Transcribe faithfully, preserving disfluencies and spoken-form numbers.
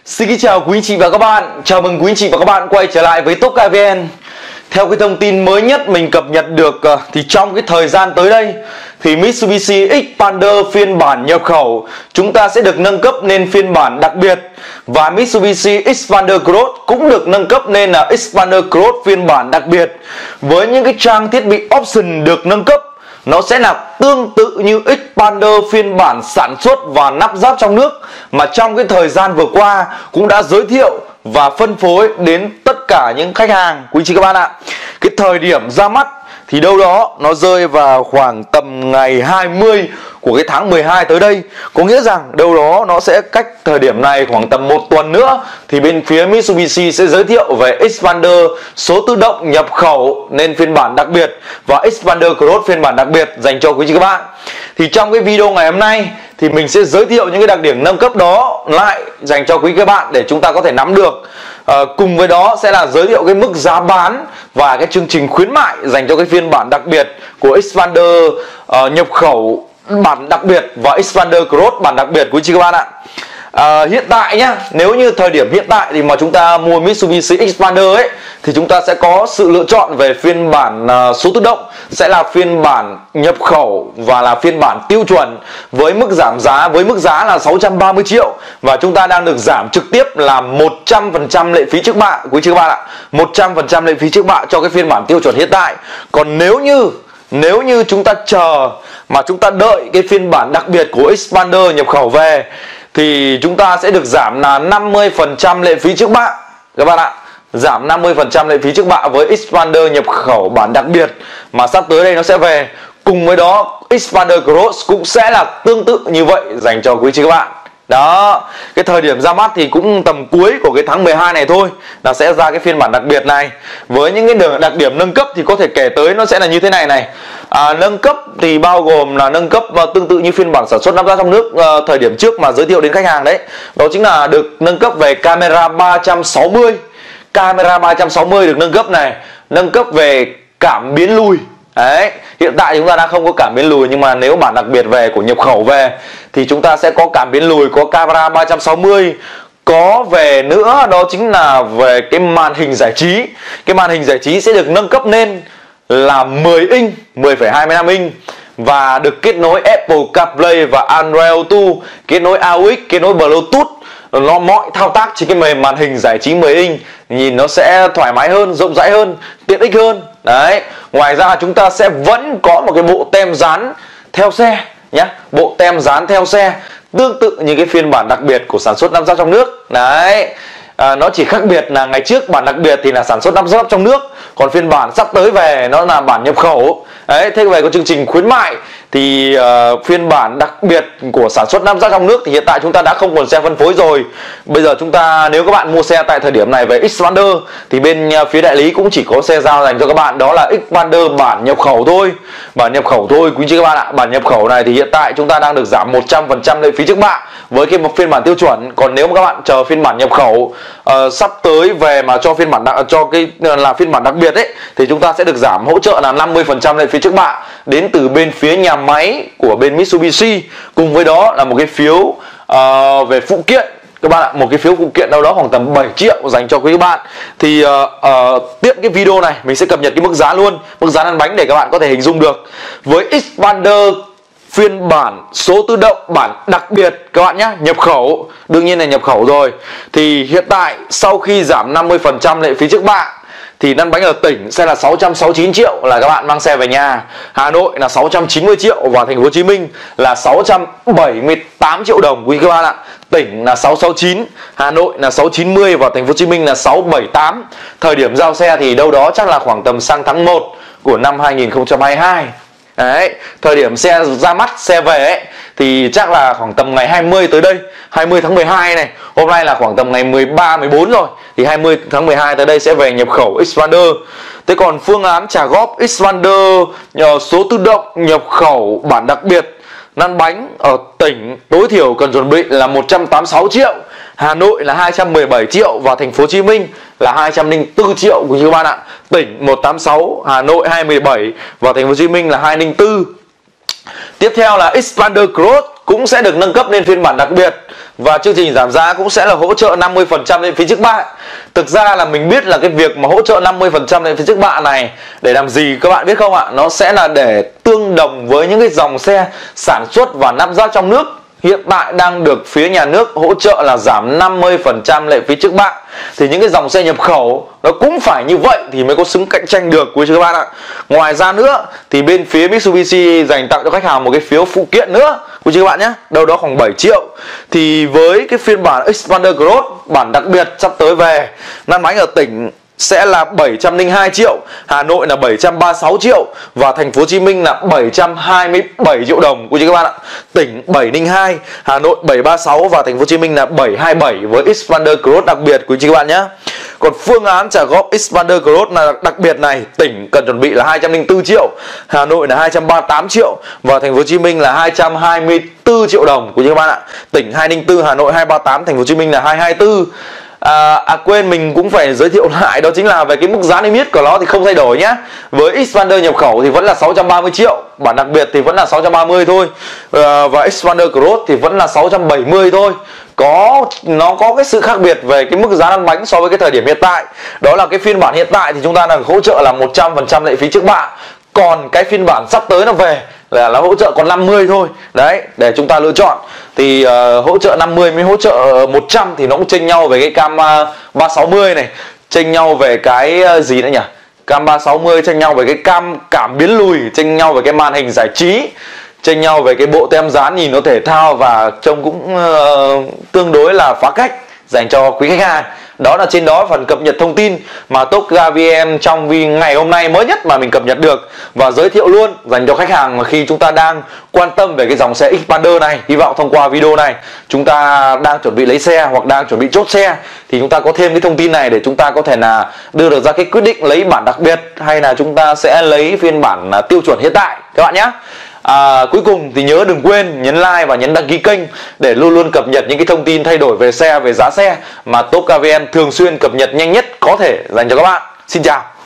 Xin kính chào quý anh chị và các bạn. Chào mừng quý anh chị và các bạn quay trở lại với Topca vê en. Theo cái thông tin mới nhất mình cập nhật được thì trong cái thời gian tới đây thì Mitsubishi Xpander phiên bản nhập khẩu chúng ta sẽ được nâng cấp lên phiên bản đặc biệt, và Mitsubishi Xpander Cross cũng được nâng cấp lên là Xpander Cross phiên bản đặc biệt, với những cái trang thiết bị option được nâng cấp nó sẽ là tương tự như Xpander phiên bản sản xuất và lắp ráp trong nước mà trong cái thời gian vừa qua cũng đã giới thiệu và phân phối đến tất cả những khách hàng quý chị các bạn ạ. Cái thời điểm ra mắt thì đâu đó nó rơi vào khoảng tầm ngày hai mươi của cái tháng mười hai tới đây. Có nghĩa rằng đâu đó nó sẽ cách thời điểm này khoảng tầm một tuần nữa thì bên phía Mitsubishi sẽ giới thiệu về Xpander số tự động nhập khẩu nên phiên bản đặc biệt và Xpander Cross phiên bản đặc biệt dành cho quý chị các bạn. Thì trong cái video ngày hôm nay thì mình sẽ giới thiệu những cái đặc điểm nâng cấp đó lại dành cho quý các bạn để chúng ta có thể nắm được. À, cùng với đó sẽ là giới thiệu cái mức giá bán và cái chương trình khuyến mại dành cho cái phiên bản đặc biệt của Xpander uh, nhập khẩu bản đặc biệt và Xpander Cross bản đặc biệt quý chị các bạn ạ. À, hiện tại nhá, nếu như thời điểm hiện tại thì mà chúng ta mua Mitsubishi Xpander ấy thì chúng ta sẽ có sự lựa chọn về phiên bản uh, số tự động sẽ là phiên bản nhập khẩu và là phiên bản tiêu chuẩn với mức giảm giá với mức giá là sáu trăm ba mươi triệu, và chúng ta đang được giảm trực tiếp là một trăm phần trăm lệ phí trước bạ quý chị các bạn ạ. một trăm phần trăm lệ phí trước bạ cho cái phiên bản tiêu chuẩn hiện tại. Còn nếu như Nếu như chúng ta chờ mà chúng ta đợi cái phiên bản đặc biệt của Xpander nhập khẩu về thì chúng ta sẽ được giảm là năm mươi phần trăm lệ phí trước bạ các bạn ạ. Giảm năm mươi phần trăm lệ phí trước bạ với Xpander nhập khẩu bản đặc biệt mà sắp tới đây nó sẽ về. Cùng với đó Xpander Cross cũng sẽ là tương tự như vậy dành cho quý chị các bạn. Đó, cái thời điểm ra mắt thì cũng tầm cuối của cái tháng mười hai này thôi là sẽ ra cái phiên bản đặc biệt này. Với những cái đặc điểm nâng cấp thì có thể kể tới nó sẽ là như thế này này. À, nâng cấp thì bao gồm là nâng cấp uh, tương tự như phiên bản sản xuất lắp ráp trong nước uh, thời điểm trước mà giới thiệu đến khách hàng đấy. Đó chính là được nâng cấp về camera ba trăm sáu mươi. Camera ba trăm sáu mươi được nâng cấp này, nâng cấp về cảm biến lùi. Đấy, hiện tại chúng ta đang không có cảm biến lùi, nhưng mà nếu bản đặc biệt về của nhập khẩu về thì chúng ta sẽ có cảm biến lùi, có camera ba trăm sáu mươi. Có về nữa đó chính là về cái màn hình giải trí. Cái màn hình giải trí sẽ được nâng cấp lên là mười inch, mười phẩy hai mươi lăm inch và được kết nối Apple CarPlay và Android Auto, kết nối a u ích, kết nối Bluetooth. Nó mọi thao tác trên cái màn hình giải trí mười inch nhìn nó sẽ thoải mái hơn, rộng rãi hơn, tiện ích hơn. Đấy, ngoài ra chúng ta sẽ vẫn có một cái bộ tem dán theo xe nhé, bộ tem dán theo xe tương tự như cái phiên bản đặc biệt của sản xuất lắp ráp trong nước. Đấy, à, nó chỉ khác biệt là ngày trước bản đặc biệt thì là sản xuất lắp ráp trong nước, còn phiên bản sắp tới về nó là bản nhập khẩu. Đấy, thế về có chương trình khuyến mại thì uh, phiên bản đặc biệt của sản xuất lắp ráp trong nước thì hiện tại chúng ta đã không còn xe phân phối rồi. Bây giờ chúng ta nếu các bạn mua xe tại thời điểm này về Xpander thì bên uh, phía đại lý cũng chỉ có xe giao dành cho các bạn, đó là Xpander bản nhập khẩu thôi. Bản nhập khẩu thôi quý chị các bạn ạ. Bản nhập khẩu này thì hiện tại chúng ta đang được giảm một trăm phần trăm lệ phí trước bạ với cái một phiên bản tiêu chuẩn. Còn nếu mà các bạn chờ phiên bản nhập khẩu uh, sắp tới về mà cho phiên bản đặc, cho cái uh, là phiên bản đặc biệt ấy thì chúng ta sẽ được giảm hỗ trợ là năm mươi phần trăm lệ phí trước bạ đến từ bên phía nhà máy của bên Mitsubishi. Cùng với đó là một cái phiếu uh, về phụ kiện các bạn ạ, một cái phiếu phụ kiện đâu đó khoảng tầm bảy triệu dành cho quý bạn. Thì uh, uh, tiếp cái video này mình sẽ cập nhật cái mức giá luôn, mức giá lăn bánh để các bạn có thể hình dung được. Với Xpander phiên bản số tự động bản đặc biệt các bạn nhé, nhập khẩu, đương nhiên là nhập khẩu rồi, thì hiện tại sau khi giảm năm mươi phần trăm lệ phí trước bạ thì lăn bánh ở tỉnh sẽ là sáu trăm sáu mươi chín triệu là các bạn mang xe về nhà. Hà Nội là sáu trăm chín mươi triệu và thành phố Hồ Chí Minh là sáu trăm bảy mươi tám triệu đồng quý các bạn ạ. Tỉnh là sáu trăm sáu mươi chín, Hà Nội là sáu trăm chín mươi và thành phố Hồ Chí Minh là sáu trăm bảy mươi tám. Thời điểm giao xe thì đâu đó chắc là khoảng tầm sang tháng một của năm hai nghìn không trăm hai mươi hai. Đấy, thời điểm xe ra mắt, xe về ấy, thì chắc là khoảng tầm ngày hai mươi tới đây, hai mươi tháng mười hai này. Hôm nay là khoảng tầm ngày mười ba, mười bốn rồi, thì hai mươi tháng mười hai tới đây sẽ về nhập khẩu Xpander. Thế còn phương án trả góp Xpander nhờ số tự động nhập khẩu bản đặc biệt lăn bánh ở tỉnh tối thiểu cần chuẩn bị là một trăm tám mươi sáu triệu, Hà Nội là hai trăm mười bảy triệu và thành phố Hồ Chí Minh là hai trăm lẻ bốn triệu của các bạn ạ. Tỉnh một trăm tám mươi sáu, Hà Nội hai trăm mười bảy và thành phố Hồ Chí Minh là hai trăm lẻ bốn. Tiếp theo là Xpander Cross cũng sẽ được nâng cấp lên phiên bản đặc biệt Và chương trình giảm giá cũng sẽ là hỗ trợ năm mươi phần trăm lệ phí trước bạ. Thực ra là mình biết là cái việc mà hỗ trợ năm mươi phần trăm lệ phí trước bạ này để làm gì các bạn biết không ạ? Nó sẽ là để tương đồng với những cái dòng xe sản xuất và lắp ráp trong nước hiện tại đang được phía nhà nước hỗ trợ là giảm năm mươi phần trăm lệ phí trước bạ. Thì những cái dòng xe nhập khẩu nó cũng phải như vậy thì mới có xứng cạnh tranh được quý các bạn ạ. Ngoài ra nữa thì bên phía Mitsubishi dành tặng cho khách hàng một cái phiếu phụ kiện nữa quý các bạn nhé, đâu đó khoảng bảy triệu. Thì với cái phiên bản Xpander Cross bản đặc biệt sắp tới về, lăn bánh ở tỉnh sẽ là bảy trăm lẻ hai triệu, Hà Nội là bảy trăm ba mươi sáu triệu và thành phố Hồ Chí Minh là bảy trăm hai mươi bảy triệu đồng quý vị các bạn ạ. Tỉnh bảy trăm lẻ hai, Hà Nội bảy trăm ba mươi sáu và thành phố Hồ Chí Minh là bảy trăm hai mươi bảy với Xpander Cross đặc biệt quý vị các bạn nhé. Còn phương án trả góp Xpander Cross là đặc biệt này, tỉnh cần chuẩn bị là hai trăm lẻ bốn triệu, Hà Nội là hai trăm ba mươi tám triệu và thành phố Hồ Chí Minh là hai trăm hai mươi tư triệu đồng quý vị các bạn ạ. Tỉnh hai trăm lẻ bốn, Hà Nội hai trăm ba mươi tám, thành phố Hồ Chí Minh là hai trăm hai mươi tư. À, à quên mình cũng phải giới thiệu lại, đó chính là về cái mức giá niêm yết của nó thì không thay đổi nhé. Với Xpander nhập khẩu thì vẫn là sáu trăm ba mươi triệu, bản đặc biệt thì vẫn là sáu trăm ba mươi thôi, à, và Xpander Cross thì vẫn là sáu trăm bảy mươi thôi. Có nó có cái sự khác biệt về cái mức giá lăn bánh so với cái thời điểm hiện tại. Đó là cái phiên bản hiện tại thì chúng ta đang hỗ trợ là một trăm phần trăm lệ phí trước bạ. Còn cái phiên bản sắp tới nó về là nó hỗ trợ còn năm mươi thôi. Đấy, để chúng ta lựa chọn. Thì uh, hỗ trợ năm mươi với hỗ trợ một trăm thì nó cũng chênh nhau về cái cam uh, ba sáu mươi này, chênh nhau về cái uh, gì nữa nhỉ? Cam ba sáu mươi chênh nhau về cái cam cảm biến lùi, chênh nhau về cái màn hình giải trí, chênh nhau về cái bộ tem dán nhìn nó thể thao và trông cũng uh, tương đối là phá cách dành cho quý khách hàng. Đó là trên đó phần cập nhật thông tin mà Top Car vê en trong ngày hôm nay mới nhất mà mình cập nhật được và giới thiệu luôn dành cho khách hàng mà khi chúng ta đang quan tâm về cái dòng xe Xpander này. Hy vọng thông qua video này chúng ta đang chuẩn bị lấy xe hoặc đang chuẩn bị chốt xe thì chúng ta có thêm cái thông tin này để chúng ta có thể là đưa được ra cái quyết định lấy bản đặc biệt hay là chúng ta sẽ lấy phiên bản tiêu chuẩn hiện tại các bạn nhé. À, cuối cùng thì nhớ đừng quên nhấn like và nhấn đăng ký kênh để luôn luôn cập nhật những cái thông tin thay đổi về xe, về giá xe mà Top Car vê en thường xuyên cập nhật nhanh nhất có thể dành cho các bạn. Xin chào.